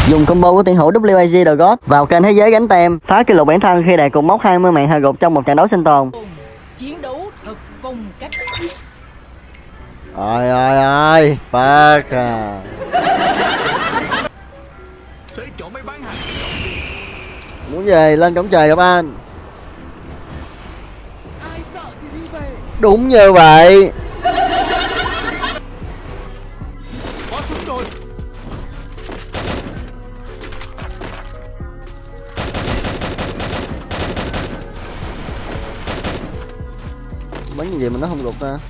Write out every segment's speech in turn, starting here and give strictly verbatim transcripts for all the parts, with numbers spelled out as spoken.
Dùng combo của tuyển thủ W A G The God vào kênh thế giới gánh tem, phá kỷ lục bản thân khi đạt cột mốc hai mươi mạng hạ gục trong một trận đấu sinh tồn. Chiến đấu thật phong cách. Ôi ôi ôi, fuck à. Muốn về lên cổng trời gặp anh. Đúng như vậy. Bắn như vậy mà nó không gục ra.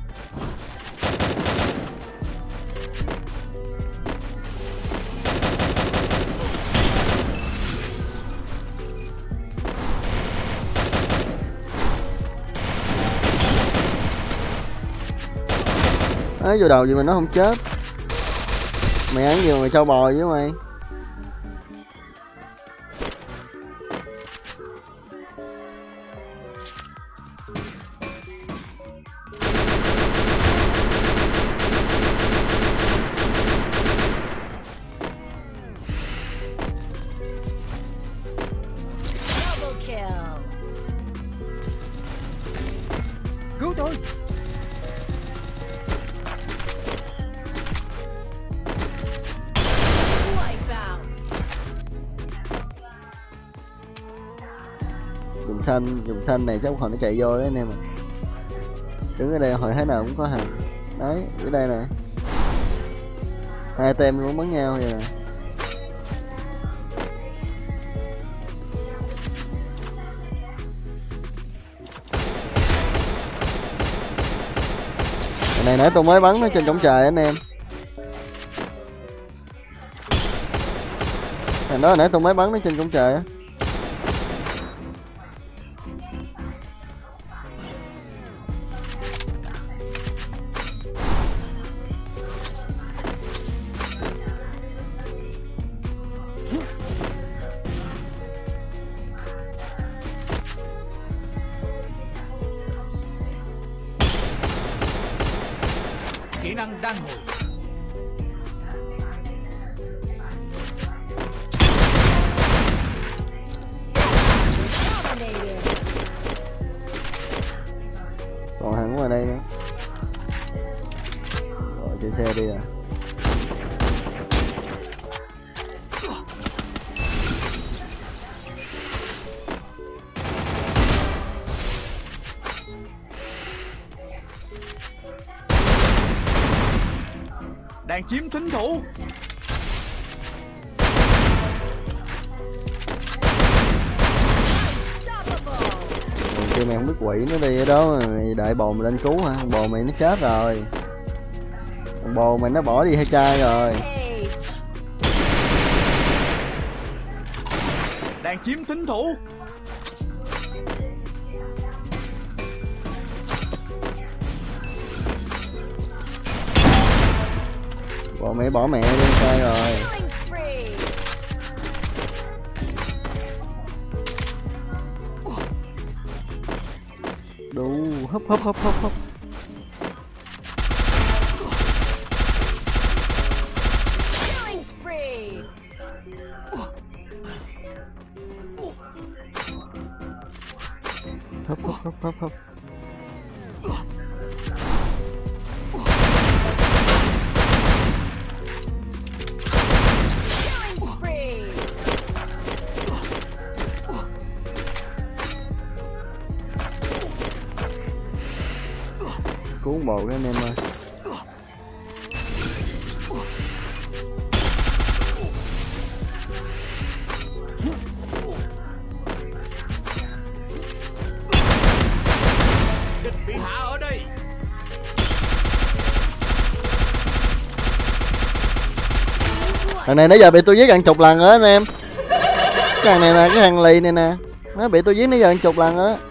Ấy vô đầu gì mà nó không chết. Mày ăn gì mà mày trâu bò với mày. Cứu tôi. Dùng xanh, dùng xanh này chắc hồi nó chạy vô đấy anh em ạ. Đứng ở đây hồi thế nào cũng có hàng. Đấy, ở đây nè. Hai tem luôn bắn nhau vậy nè. Này nãy tôi mới bắn nó trên cổng trời anh em. Thằng đó nãy tôi mới bắn nó trên cổng trời á. Kỹ năng đan hồi. Còn hàng ngoài đây nữa. Rồi trên xe đi à. Đang chiếm thính thủ. Kêu mày không biết quỷ nó đi ở đó mà mày đợi bồ mày lên cứu hả? Bồ mày nó chết rồi. Bồ mày nó bỏ đi hay trai rồi. Đang chiếm thính thủ. Bồ mẹ bỏ mẹ đi sai rồi. Đủ hấp hấp hấp hấp hấp. Hấp hấp hấp hấp hấp. Cuốn bồ cái anh em ơi. Địch bị hạ ở đây. Thằng này nãy giờ bị tôi giết gần chục lần rồi anh em. Cái thằng này nè, cái thằng lì này nè, nó bị tôi giết nãy giờ gần chục lần rồi đó.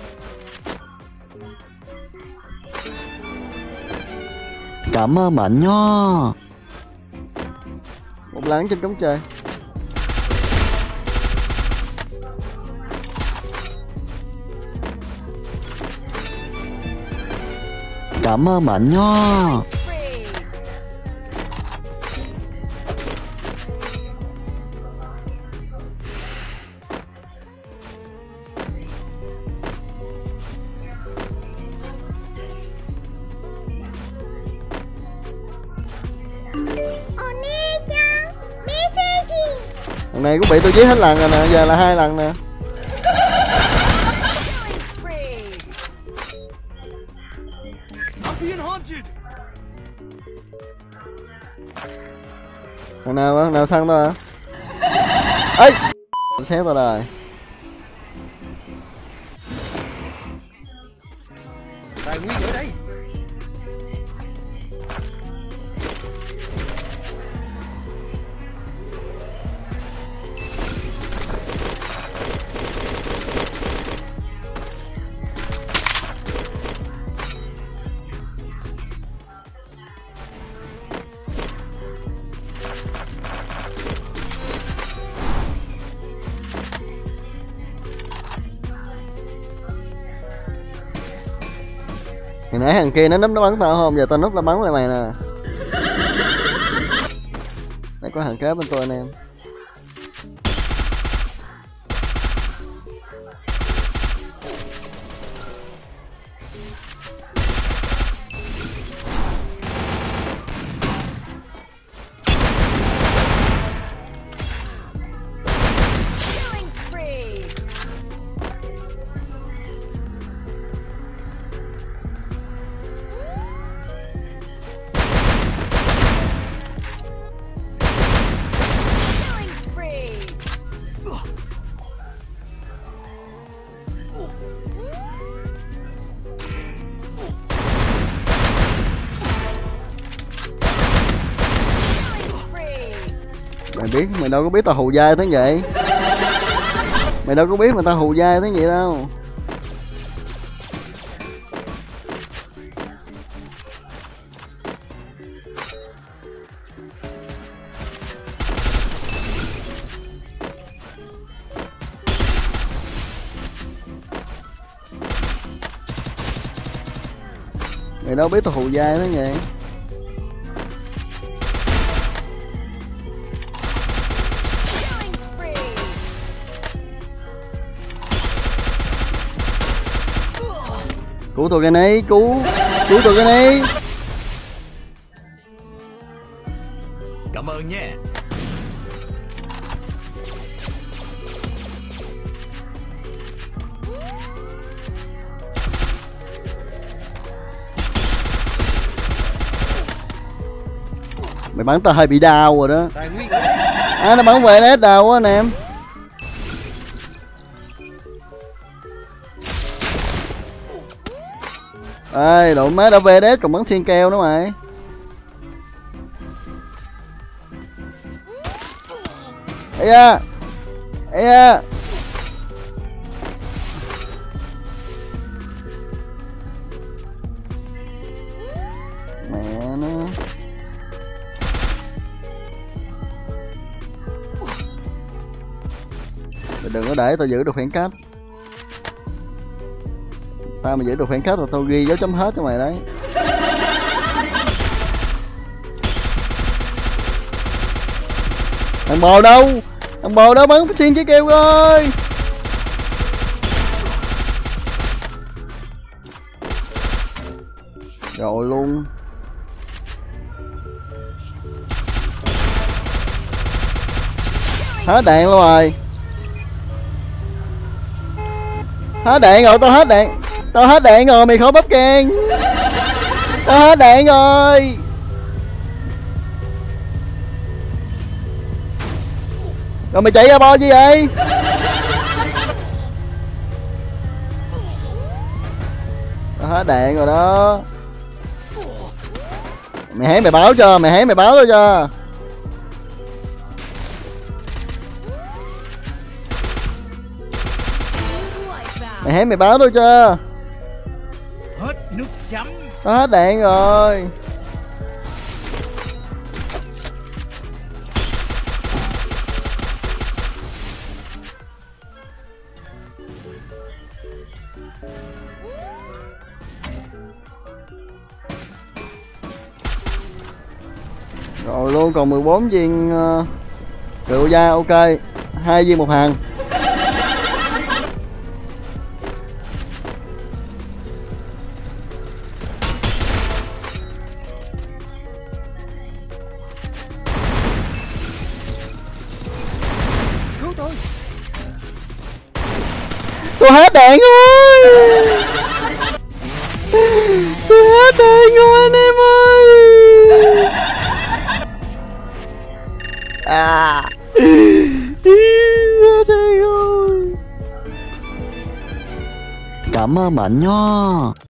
Cảm ơn bạn nho. Một lần trên cổng trời. Cảm ơn bạn nho. Thằng này cũng bị tôi giết hết lần rồi nè, giờ là hai lần nè. Thằng nào thằng nào săn tao hả? Ấy xé tao rồi. Tài nguyên ở đây. Hồi nãy thằng kia nó núp nó bắn tao không, giờ tao núp nó bắn lại mày nè. Đây có thằng kế bên tôi anh em. Mày biết, mày đâu có biết tao hù dai thế vậy. Mày đâu có biết mà tao hù dai thế vậy đâu. Mày đâu biết tao hù dai thế vậy. Cứu tôi cái này, cứu cứu tôi cái này. Cảm ơn nha. Mày bắn tao hơi bị đau rồi đó. À nó bắn về hết đau quá anh em. Ê, đội má đã về đấy còn bắn xiên keo nữa mày. Ê da. Ê da. Mẹ nó. Mày đừng có để tao giữ được khoảng cách. Tao mà giữ được khoảng cách là tao ghi dấu chấm hết cho mày đấy. Thằng bò đâu? Thằng bò đó bắn xiên trái kêu rồi. Rồi luôn. Hết đạn luôn rồi. Hết đạn rồi, tao hết đạn. Tao hết đạn rồi, mày khó bóp can. Tao hết đạn rồi. Rồi mày chạy ra bo gì vậy? Tao hết đạn rồi đó. Mày hãy mày báo cho, mày hãy mày báo tôi cho. Mày hãy mày báo tôi cho. Hết nước chấm. Tao hết đạn rồi. Rồi luôn, còn mười bốn viên uh, rượu da, ok. Hai viên một hàng. Tôi hết đạn rồi. Tôi hết đạn rồi anh em ơi. À. Hết đạn rồi. Cảm ơn bạn nha.